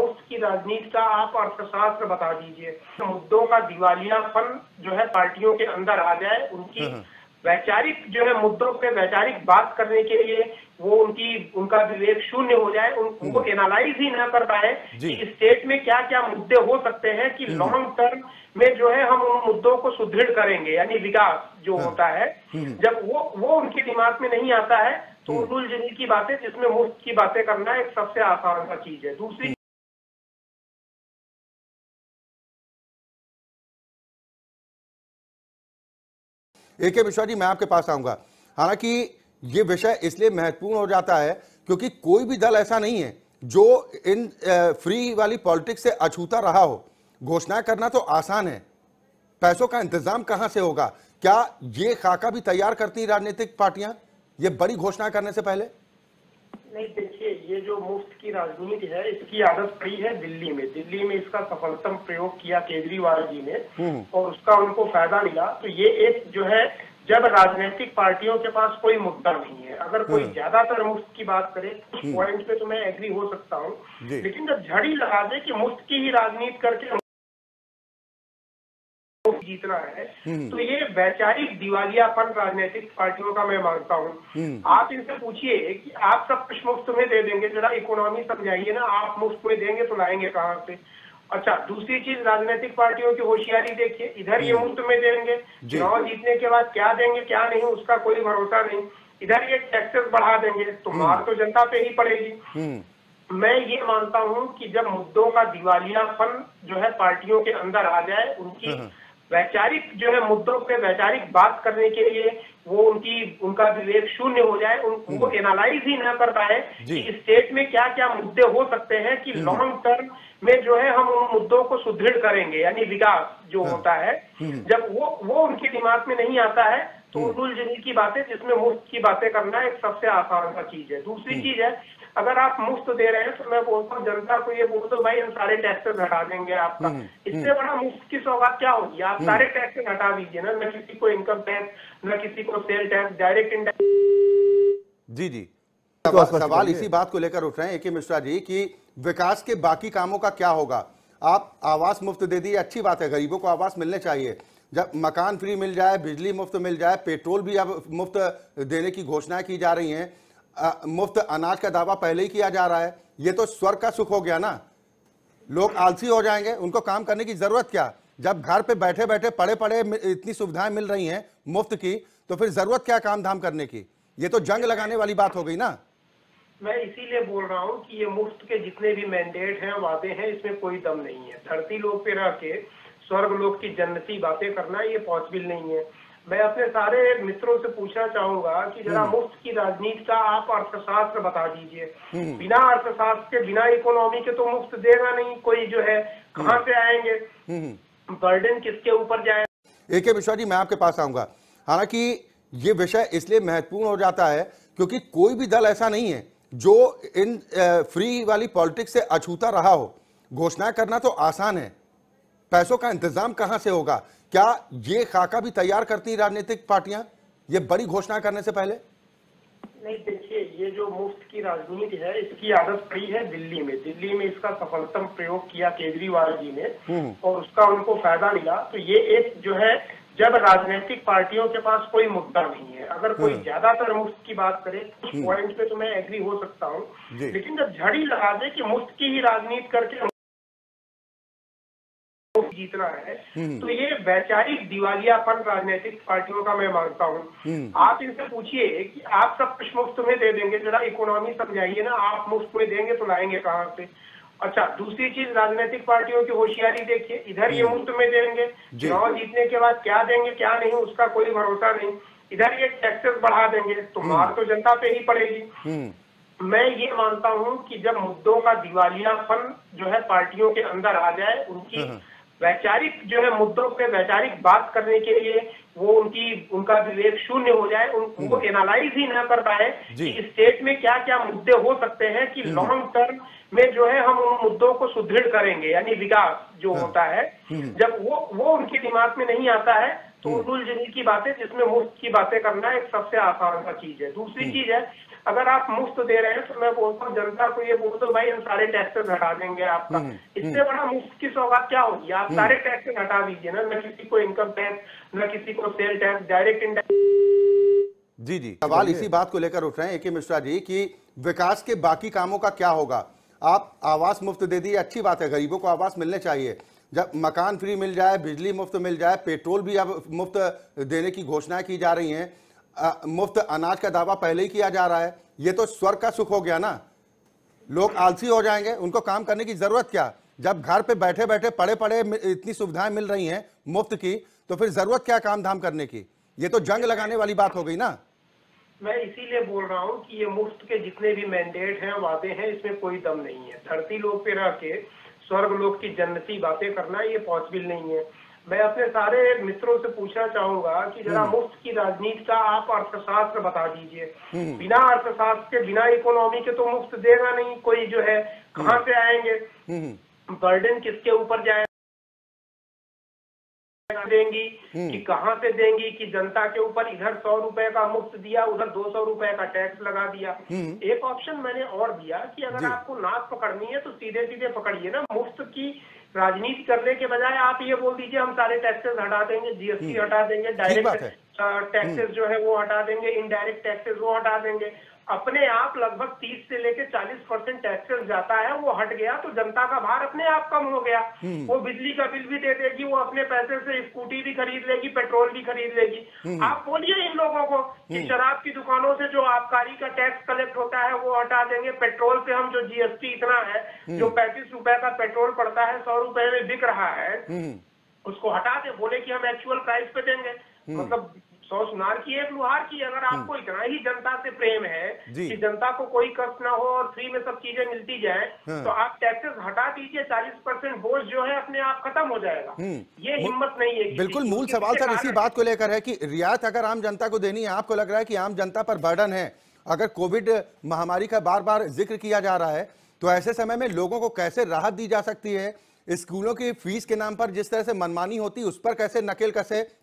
मुफ्त की राजनीति का आप अर्थशास्त्र बता दीजिए। तो मुद्दों का दिवालियापन जो है पार्टियों के अंदर आ जाए, उनकी वैचारिक जो है मुद्दों पे वैचारिक बात करने के लिए वो उनका विवेक शून्य हो जाए, उनको एनालाइज ही ना कर पाए कि स्टेट में क्या क्या मुद्दे हो सकते हैं कि लॉन्ग टर्म में जो है हम उन मुद्दों को सुदृढ़ करेंगे, यानी विकास जो होता है। जब वो उनके दिमाग में नहीं आता है तो उर्दुल जनी की बातें, जिसमें मुफ्त की बातें करना एक सबसे आसान सा चीज है। दूसरी AK मिश्रा जी, मैं आपके पास आऊंगा। हालांकि ये विषय इसलिए महत्वपूर्ण हो जाता है क्योंकि कोई भी दल ऐसा नहीं है जो इन फ्री वाली पॉलिटिक्स से अछूता रहा हो। घोषणा करना तो आसान है, पैसों का इंतजाम कहां से होगा? क्या ये खाका भी तैयार करती राजनीतिक पार्टियां ये बड़ी घोषणा करने से पहले? नहीं, देखिए, ये जो मुफ्त की राजनीति है इसकी आदत पड़ी है दिल्ली में। दिल्ली में इसका सफलतम प्रयोग किया केजरीवाल जी ने और उसका उनको फायदा मिला। तो ये एक जो है, जब राजनीतिक पार्टियों के पास कोई मुद्दा नहीं है, अगर कोई ज्यादातर मुफ्त की बात करे, कुछ पॉइंट पे तो मैं एग्री हो सकता हूँ, लेकिन जब झड़ी लगा दे कि मुफ्त की ही राजनीति करके जीतना है, तो ये वैचारिक दिवालियापन राजनीतिक पार्टियों का मैं मानता हूँ। आप इनसे पूछिए कि आप सब कुछ मुफ्त में दे देंगे, जरा इकोनॉमी समझाइए ना, आप मुफ्त में देंगे तो लाएंगे कहाँ से? अच्छा, दूसरी चीज, राजनीतिक पार्टियों की होशियारी देखिए, इधर ये मुफ्त में देंगे, चुनाव जीतने के बाद क्या देंगे क्या नहीं उसका कोई भरोसा नहीं। इधर ये टैक्सेस बढ़ा देंगे तो मार तो जनता पे ही पड़ेगी। मैं ये मानता हूँ कि जब मुद्दों का दिवालियापन जो है पार्टियों के अंदर आ जाए, उनकी वैचारिक जो है मुद्दों पे वैचारिक बात करने के लिए वो उनका विवेक शून्य हो जाए, उनको एनालाइज ही ना कर पाए कि स्टेट में क्या क्या मुद्दे हो सकते हैं कि लॉन्ग टर्म में जो है हम उन मुद्दों को सुदृढ़ करेंगे, यानी विकास जो होता है। जब वो उनके दिमाग में नहीं आता है तो उर्दुल जनी की बातें, जिसमें मुफ्त की बातें करना एक सबसे आसान सा चीज है। दूसरी चीज है, अगर आप मुफ्त दे रहे हैं तो मैं बोलता हूँ जनता को ये बोल दो भाई हम सारे टैक्सेस हटा देंगे आपका। इससे बड़ा मुफ्त की सौगात क्या होगी? आप सारे टैक्सेस हटा दीजिए ना, न किसी को इनकम टैक्स, न किसी को सेल टैक्स, डायरेक्ट इनडायरेक्ट। जी सवाल इसी बात को लेकर उठ रहे हैं AK मिश्रा जी कि विकास के बाकी कामों का क्या होगा? आप आवास मुफ्त दे दिए, अच्छी बात है, गरीबों को आवास मिलने चाहिए। जब मकान फ्री मिल जाए, बिजली मुफ्त मिल जाए, पेट्रोल भी अब मुफ्त देने की घोषणाएं की जा रही हैं, मुफ्त अनाज का दावा पहले ही किया जा रहा है, ये तो स्वर्ग का सुख हो गया ना। लोग आलसी हो जाएंगे, उनको काम करने की जरूरत क्या? जब घर पे बैठे बैठे पड़े पड़े इतनी सुविधाएं मिल रही हैं मुफ्त की, तो फिर जरूरत क्या काम धाम करने की? ये तो जंग लगाने वाली बात हो गई ना। मैं इसीलिए बोल रहा हूँ कि ये मुफ्त के जितने भी मैंडेट हैं, वादे हैं, इसमें कोई दम नहीं है। धरती लोक पे रह के स्वर्ग लोक की जन्नती बातें करना ये पॉसिबल नहीं है। मैं अपने सारे मित्रों से पूछना चाहूंगा कि जरा मुफ्त की राजनीति का आप अर्थशास्त्र बता दीजिए। बिना अर्थशास्त्र के, बिना इकोनॉमी के तो मुफ्त देगा नहीं कोई, जो है कहाँ से आएंगे, बर्डन किसके ऊपर जाए? AK मिश्रा जी, मैं आपके पास आऊंगा। हालांकि ये विषय इसलिए महत्वपूर्ण हो जाता है क्योंकि कोई भी दल ऐसा नहीं है जो इन फ्री वाली पॉलिटिक्स से अछूता रहा हो। घोषणा करना तो आसान है, पैसों का इंतजाम कहां से होगा? क्या ये खाका भी तैयार करती राजनीतिक पार्टियां ये बड़ी घोषणा करने से पहले? नहीं, देखिए, ये जो मुफ्त की राजनीति है इसकी आदत पड़ी है दिल्ली में। दिल्ली में इसका सफलतम प्रयोग किया केजरीवाल जी ने और उसका उनको फायदा मिला। तो ये एक जो है, जब राजनीतिक पार्टियों के पास कोई मुद्दा नहीं है, अगर कोई ज्यादातर मुफ्त की बात करे, कुछ पॉइंट पे तो मैं एग्री हो सकता हूँ, लेकिन जब झड़ी लगा दे कि मुफ्त की ही राजनीति करके जीतना है, तो ये वैचारिक दिवालियापन राजनीतिक पार्टियों का मैं मानता हूँ। आप इनसे पूछिए कि आप सब कुछ मुफ्त में दे देंगे, जरा इकोनॉमी समझाइए ना, आप मुफ्त में देंगे तो लाएंगे कहाँ से? अच्छा, दूसरी चीज, राजनीतिक पार्टियों की होशियारी देखिए, इधर ये मुफ्त में देंगे, चुनाव जीतने के बाद क्या देंगे क्या नहीं उसका कोई भरोसा नहीं। इधर ये टैक्सेस बढ़ा देंगे तो मार तो जनता पे ही पड़ेगी। मैं ये मानता हूँ कि जब मुद्दों का दिवालियापन जो है पार्टियों के अंदर आ जाए, उनकी वैचारिक जो है मुद्दों पे वैचारिक बात करने के लिए वो उनका विवेक शून्य हो जाए, उनको एनालाइज ही ना कर पाए कि स्टेट में क्या क्या मुद्दे हो सकते हैं कि लॉन्ग टर्म में जो है हम उन मुद्दों को सुदृढ़ करेंगे, यानी विकास जो होता है। जब वो उनके दिमाग में नहीं आता है तो उर्दुल जनी की बातें, जिसमें मुफ्त की बातें करना एक सबसे आसान सा चीज है। दूसरी चीज है, अगर आप मुफ्त दे रहे हैं तो मैं बोलता हूँ जनता को ये बोल दो भाई हम सारे टैक्सेस हटा देंगे आपका। इससे बड़ा मुफ्त की सौगात क्या होगी? आप सारे टैक्सेस हटा दीजिए ना, न किसी को इनकम टैक्स, न किसी को सेल टैक्स, डायरेक्ट इनडायरेक्ट। जी जी, सवाल इसी बात को लेकर उठ रहे हैं ए के मिश्रा जी कि विकास के बाकी कामों का क्या होगा? आप आवास मुफ्त दे दिए, अच्छी बात है, गरीबों को आवास मिलने चाहिए। जब मकान फ्री मिल जाए, बिजली मुफ्त मिल जाए, पेट्रोल भी अब मुफ्त देने की घोषणाएं की जा रही हैं, मुफ्त अनाज का दावा पहले ही किया जा रहा है, ये तो स्वर्ग का सुख हो गया ना। लोग आलसी हो जाएंगे, उनको काम करने की जरूरत क्या? जब घर पे बैठे बैठे पड़े पड़े इतनी सुविधाएं मिल रही हैं मुफ्त की, तो फिर जरूरत क्या काम धाम करने की? ये तो जंग लगाने वाली बात हो गई ना। मैं इसीलिए बोल रहा हूँ कि ये मुफ्त के जितने भी मैंडेट हैं, वादे हैं, इसमें कोई दम नहीं है। धरती लोक पे रह के स्वर्ग लोक की जन्नती बातें करना ये पॉसिबल नहीं है। मैं अपने सारे मित्रों से पूछना चाहूंगा कि जरा मुफ्त की राजनीति का आप अर्थशास्त्र बता दीजिए। बिना अर्थशास्त्र के, बिना इकोनॉमी के तो मुफ्त देगा नहीं कोई जो है। कहाँ से आएंगे? बर्डन किसके ऊपर जाए देंगी कि कहां से देंगी? कि जनता के ऊपर इधर 100 रुपए का मुफ्त दिया, उधर 200 रुपए का टैक्स लगा दिया। एक ऑप्शन मैंने और दिया कि अगर आपको नाक पकड़नी है तो सीधे सीधे पकड़िए ना। मुफ्त की राजनीति करने के बजाय आप ये बोल दीजिए हम सारे टैक्सेस हटा देंगे, जीएसटी हटा देंगे, डायरेक्ट टैक्सेस जो है वो हटा देंगे, इनडायरेक्ट टैक्सेस वो हटा देंगे। अपने आप लगभग 30 से लेके 40% टैक्सेस जाता है, वो हट गया तो जनता का भार अपने आप कम हो गया। वो बिजली का बिल भी दे देगी, वो अपने पैसे से स्कूटी भी खरीद लेगी, पेट्रोल भी खरीद लेगी। आप बोलिए इन लोगों को कि शराब की दुकानों से जो आबकारी का टैक्स कलेक्ट होता है वो हटा देंगे। पेट्रोल पे हम जो जीएसटी इतना है, जो 35 रुपए का पेट्रोल पड़ता है 100 रुपए में बिक रहा है, उसको हटा दे। बोले कि हम एक्चुअल प्राइस पे देंगे। मतलब 100 सुनार की एक लुहार की। अगर आपको इतना ही जनता से प्रेम है कि जनता को कोई कष्ट ना हो और फ्री में सब चीजें मिलती जाए, तो आप टैक्सेस हटा दीजिए। 40% बोझ जो है अपने आप खत्म हो जाएगा। ये हिम्मत नहीं है। बिल्कुल मूल सवाल सर इसी बात को लेकर है कि रियायत अगर आम जनता को देनी है, आपको लग रहा है कि आम जनता पर बर्डन है? अगर कोविड महामारी का बार बार जिक्र किया जा रहा है, तो ऐसे समय में लोगों को कैसे राहत दी जा सकती है? स्कूलों की फीस के नाम पर जिस तरह से मनमानी होती है, उस पर कैसे नकेल कसे